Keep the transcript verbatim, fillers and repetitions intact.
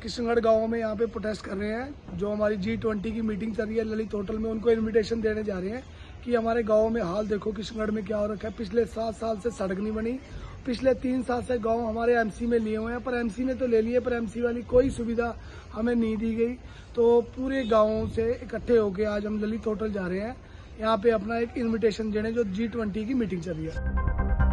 किशनगढ़ गांव में यहाँ पे प्रोटेस्ट कर रहे हैं। जो हमारी जी ट्वेंटी की मीटिंग चल रही है ललित होटल में, उनको इनविटेशन देने जा रहे हैं कि हमारे गांव में हाल देखो किशनगढ़ में क्या हो रखा है। पिछले सात साल से सड़क नहीं बनी, पिछले तीन साल से गांव हमारे एमसी में लिए हुए हैं, पर एमसी ने तो ले लिए, पर एमसी वाली कोई सुविधा हमें नहीं दी गई। तो पूरे गाँव से इकट्ठे होकर आज हम ललित होटल जा रहे हैं यहाँ पे अपना एक इन्विटेशन देने, जो जी ट्वेंटी की मीटिंग चल रही है।